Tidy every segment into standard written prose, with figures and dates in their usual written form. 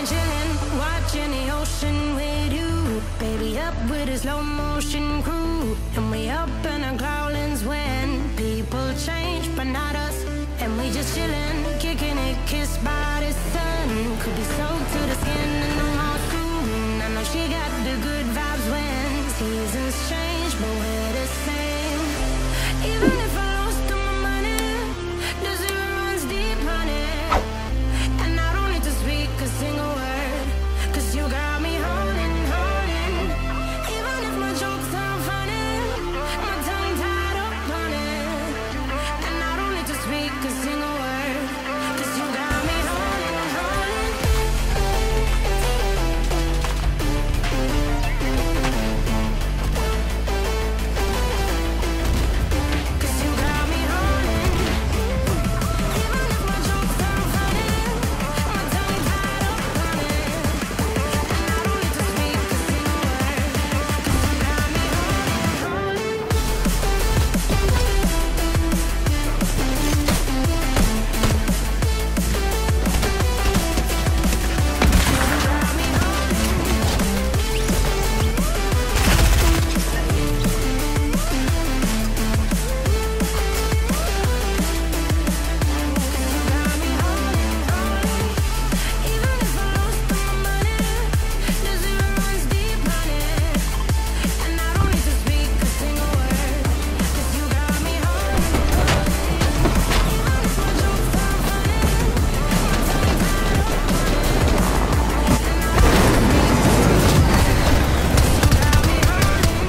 chillin', watching the ocean with you. Baby, up with a slow motion crew. And we up in our growlings when people change, but not us. And we just chillin', kicking it, kissed by the sun. Could be soaked to the skin and no more soon. I know she got the good vibes when seasons change, but we're the same. Even if I lost all my money, the zero runs deep, honey. And I don't need to speak a single word, 'cause you got me holding, holding. Even if my jokes aren't funny, my tongue tied up on it. And I don't need to speak a single word, 'cause you got me holding, holding. 'Cause you got me holding. Even if my jokes aren't funny, my tongue tied up on it. And I don't need to speak a single word, 'cause you got me holding, holding. Even if I lost all my money, the zero runs deep, honey. And I don't need to speak a single word, 'cause you got me holding, holding. Even if my jokes aren't funny, my tongue tied up on it. And I don't need to speak a single word, 'cause you got me holding.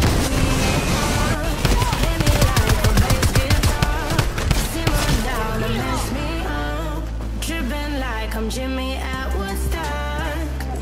Hit me like a bass guitar, simmer down and mess me up, tripping like I'm Jimmy at Woodstock.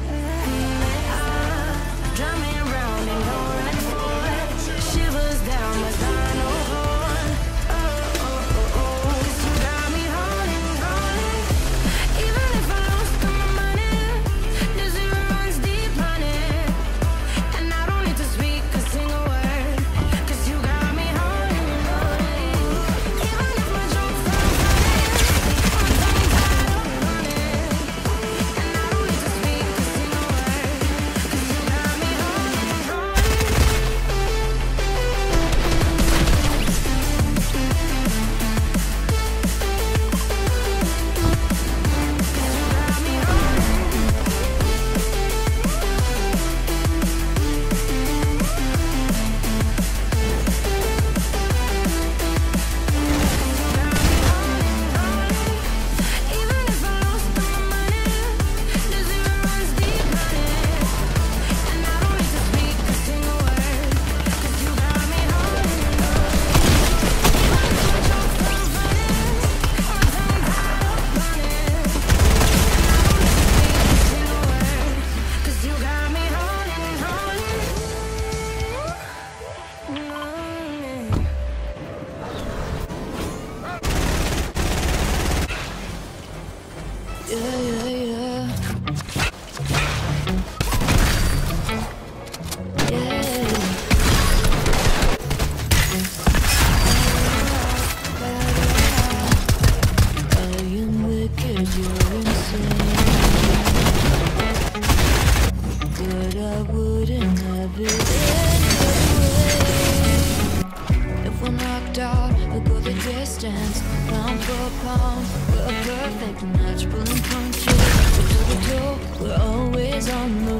Drum me round in your red Ford, shivers down my spinal cord. Oh, oh, oh, oh, 'cause you got me holding, holding. Even if I lost all my money, the zero runs deep, honey. And I don't need to speak a single word, 'cause you got me holding, holding. Even if my jokes aren't funny, my tongue tied up on it. And I don't need to speak a single word, 'cause you got me holding, holding. Even if I lost all my money, the zero runs deep, honey. And I don't need to speak a single word, 'cause you got me holding, holding. Even if my jokes aren't funny, my tongue tied up on it. And I don't need to speak a single word, 'cause you got me holding, holding. Yeah, yeah, yeah. Yeah. I am wicked, you're insane. But I wouldn't have it anyway. If we're knocked out, we'll go the distance. Pound for pound, we're a perfect match. Pulling punches, toe to toe, we're always on the